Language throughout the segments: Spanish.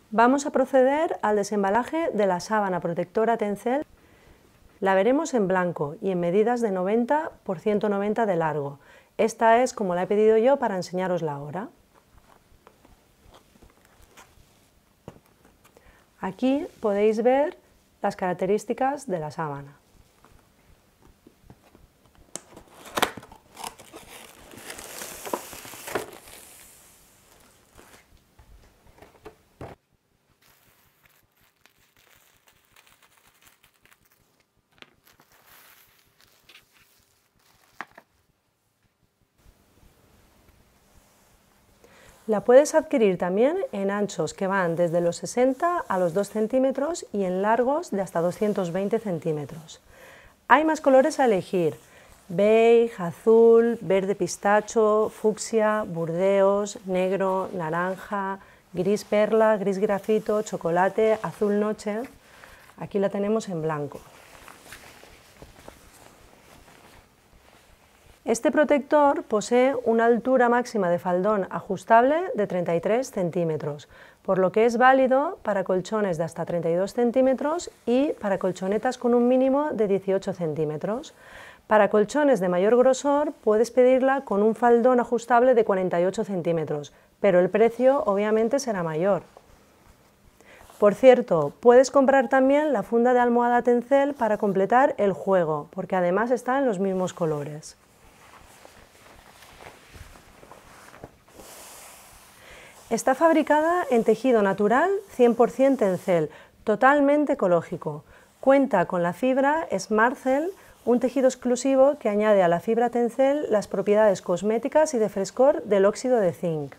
Vamos a proceder al desembalaje de la sábana protectora Tencel. La veremos en blanco y en medidas de 90 por 190 de largo. Esta es como la he pedido yo para enseñarosla ahora. Aquí podéis ver las características de la sábana. La puedes adquirir también en anchos que van desde los 60 a los 2 centímetros y en largos de hasta 220 centímetros. Hay más colores a elegir: beige, azul, verde pistacho, fucsia, burdeos, negro, naranja, gris perla, gris grafito, chocolate, azul noche. Aquí la tenemos en blanco. Este protector posee una altura máxima de faldón ajustable de 33 centímetros, por lo que es válido para colchones de hasta 32 centímetros y para colchonetas con un mínimo de 18 centímetros. Para colchones de mayor grosor puedes pedirla con un faldón ajustable de 48 centímetros, pero el precio obviamente será mayor. Por cierto, puedes comprar también la funda de almohada Tencel para completar el juego, porque además está en los mismos colores. Está fabricada en tejido natural 100% Tencel, totalmente ecológico. Cuenta con la fibra Smartcell, un tejido exclusivo que añade a la fibra Tencel las propiedades cosméticas y de frescor del óxido de zinc.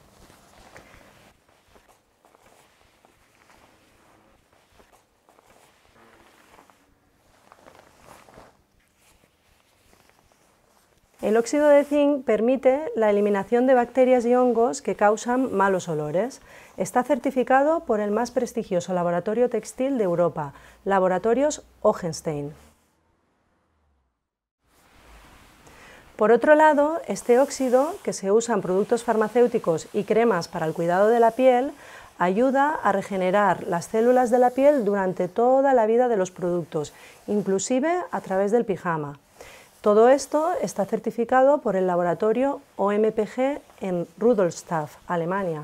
El óxido de zinc permite la eliminación de bacterias y hongos que causan malos olores. Está certificado por el más prestigioso laboratorio textil de Europa, Laboratorios Hohenstein. Por otro lado, este óxido, que se usa en productos farmacéuticos y cremas para el cuidado de la piel, ayuda a regenerar las células de la piel durante toda la vida de los productos, inclusive a través del pijama. Todo esto está certificado por el laboratorio OMPG en Rudolstadt, Alemania.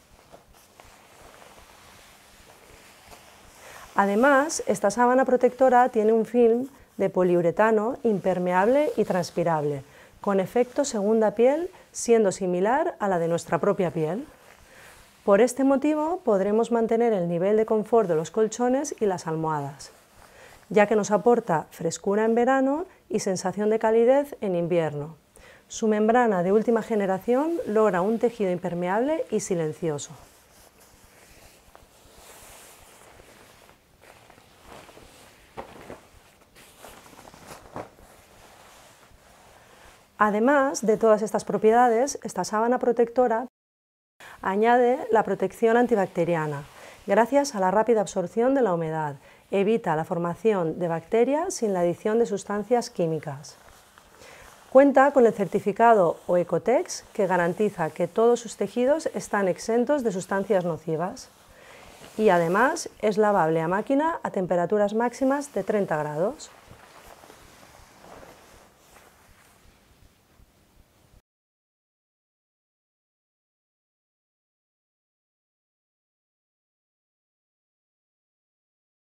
Además, esta sábana protectora tiene un film de poliuretano impermeable y transpirable, con efecto segunda piel, siendo similar a la de nuestra propia piel. Por este motivo podremos mantener el nivel de confort de los colchones y las almohadas, ya que nos aporta frescura en verano y sensación de calidez en invierno. Su membrana de última generación logra un tejido impermeable y silencioso. Además de todas estas propiedades, esta sábana protectora añade la protección antibacteriana, gracias a la rápida absorción de la humedad. Evita la formación de bacterias sin la adición de sustancias químicas. Cuenta con el certificado Oecotex, que garantiza que todos sus tejidos están exentos de sustancias nocivas. Y además es lavable a máquina a temperaturas máximas de 30 grados.